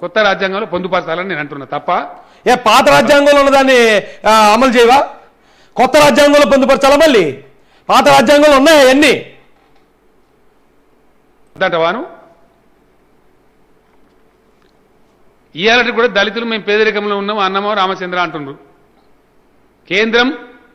కొత్త రాజ్యాంగంలో పొందుపరచాలని నేను అంటున్నా తప్ప ఏ పాత రాజ్యాంగంలో ఉన్నదాన్ని అమలు చేయవా? కొత్త రాజ్యాంగంలో పొందుపరచాలా? మళ్ళీ పాత రాజ్యాంగంలో ఉన్నాయా అన్నీ? వాను ఇయాలటి కూడా దళితులు మేము పేదరికంలో ఉన్నాం అన్నమో రామచంద్ర అంటున్నారు. కేంద్రం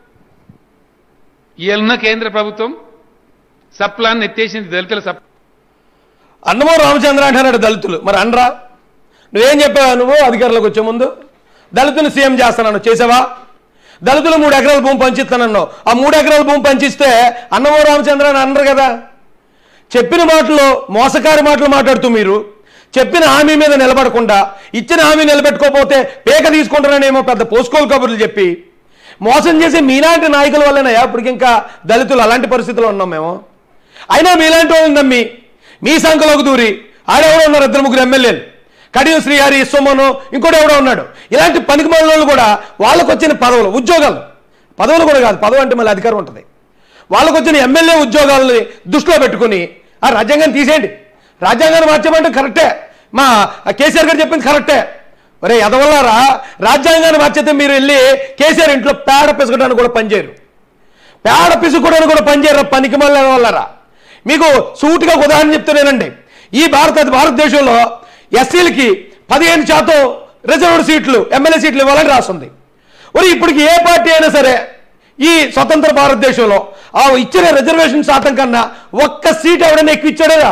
ఇయాలన్న కేంద్ర ప్రభుత్వం సప్లాన్ ఎత్తేసింది దళితుల అన్నమో రామచంద్ర అంటున్నాడు దళితులు. మరి అనరా? నువ్వేం చెప్పావా? నువ్వు అధికారులకు వచ్చే ముందు దళితులు సీఎం చేస్తానన్నావు, చేసావా? దళితులు 3 ఎకరాల భూమి పంచిస్తానన్నావు. ఆ 3 ఎకరాల భూమి పంచిస్తే అన్నమో రామచంద్ర అని అనరు కదా. చెప్పిన మాటలు మోసకారి మాటలు మాట్లాడుతూ మీరు చెప్పిన హామీ మీద నిలబడకుండా ఇచ్చిన హామీ నిలబెట్టుకోకపోతే పేక తీసుకుంటారనేమో పెద్ద పోస్కోలు కబుర్లు చెప్పి మోసం చేసి మీలాంటి నాయకుల వల్లనయా ఇప్పటికి ఇంకా దళితులు అలాంటి పరిస్థితుల్లో ఉన్నాం మేము. అయినా మీలాంటి వాళ్ళని నమ్మి మీ సంఖలోకి దూరి ఆడెవడో ఉన్నారు 2-3 ఎమ్మెల్యేలు, కడియం శ్రీహరి, సోమను, ఇంకోటి ఎవడో ఉన్నాడు. ఇలాంటి పనికి మాలిన కూడా వాళ్ళకు వచ్చిన పదవులు, ఉద్యోగాలు, పదవులు కూడా కాదు, పదవి అంటే మళ్ళీ అధికారం ఉంటుంది, వాళ్ళకు వచ్చిన ఎమ్మెల్యే ఉద్యోగాలని దృష్టిలో పెట్టుకుని ఆ రాజ్యాంగాన్ని తీసేయండి, రాజ్యాంగాన్ని మార్చమంటే కరెక్టే, మా కేసీఆర్ గారు చెప్పింది కరెక్టే. ఒరే ఎదవల్లారా, రాజ్యాంగాన్ని మార్చితే మీరు వెళ్ళి కేసీఆర్ ఇంట్లో పేడ పిసుకడానికి కూడా పనిచేయరు, పేడ పిసుకోవడానికి కూడా పనిచేయరు పనికి మళ్ళీ ఎదవల్లారా. మీకు సూటిగా ఉదాహరణ చెప్తున్నానండి. ఈ భారతదేశంలో ఎస్సీలకి 15% రిజర్వ్డ్ సీట్లు, ఎమ్మెల్యే సీట్లు ఇవ్వాలని రాస్తుంది. మరి ఇప్పటికి ఏ పార్టీ అయినా సరే ఈ స్వతంత్ర భారతదేశంలో ఆ ఇచ్చిన రిజర్వేషన్ శాతం కన్నా ఒక్క సీట్ ఎవడైనా ఎక్కువ ఇచ్చాడా?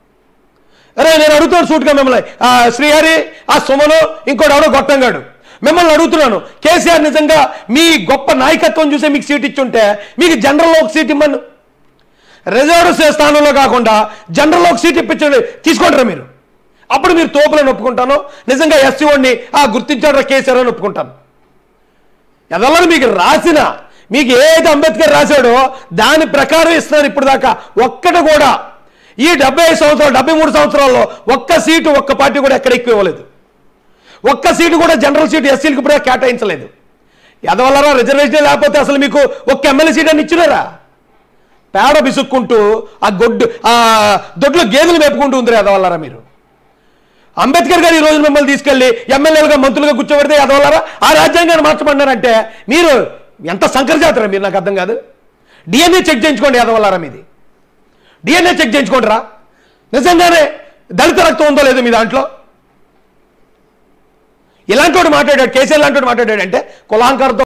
అరే నేను అడుగుతాను సూటుగా మిమ్మల్ని, శ్రీహరి, ఆ సుమను, ఇంకోటి ఎవడో గొట్టంగాడు, మిమ్మల్ని అడుగుతున్నాను, కేసీఆర్ నిజంగా మీ గొప్ప నాయకత్వం చూసే మీకు సీట్ ఇచ్చుంటే మీకు జనరల్లో ఒక సీట్ ఇమ్మను, రిజర్వ్డ్ స్థానంలో కాకుండా జనరల్లో ఒక సీట్ ఇప్పించండి, తీసుకుంటారా మీరు? అప్పుడు మీరు తోపులను ఒప్పుకుంటాను, నిజంగా ఎస్సీ వాడిని గుర్తించాడు కేసీఆర్ అని ఒప్పుకుంటాను. ఎదలని మీకు రాసిన, మీకు ఏదైతే అంబేద్కర్ రాశాడో దాని ప్రకారం ఇస్తున్నారు ఇప్పుడు దాకా. ఒక్కటి కూడా ఈ 75 సంవత్సరాలు 73 సంవత్సరాల్లో ఒక్క సీటు ఒక్క పార్టీ కూడా ఎక్కడ ఎక్కువ ఇవ్వలేదు, ఒక్క సీటు కూడా జనరల్ సీటు ఎస్సీలకు ఇప్పుడు కేటాయించలేదు. ఎదవల్లరా రిజర్వేషన్ లేకపోతే అసలు మీకు ఒక్క ఎమ్మెల్యే సీట్ అని ఇచ్చినారా? పేడ బిసుక్కుంటూ ఆ దొడ్లో గేదెలు మేపుకుంటూ ఉందిరా ఎదవల్లరా మీరు. అంబేద్కర్ గారు ఈ రోజు మిమ్మల్ని తీసుకెళ్లి ఎమ్మెల్యేలుగా మంత్రులుగా కూర్చోబెడితే ఎదవల్లరా ఆ రాజ్యాంగాన్ని మార్చమన్నారంటే మీరు ఎంత సంకరజాతరా మీరు? నాకు అర్థం కాదు. డిఎన్ఏ చెక్ చేయించుకోండి ఎదవల్లరా మీది, డిఎన్ఏ చెక్ చేయించుకోండి రా, నిజంగానే దళిత రక్తం ఉందో లేదో మీ దాంట్లో. ఇలాంటి వాడు మాట్లాడాడు, కేసీఆర్ లాంటి వాడు మాట్లాడాడంటే కులాంకారంతో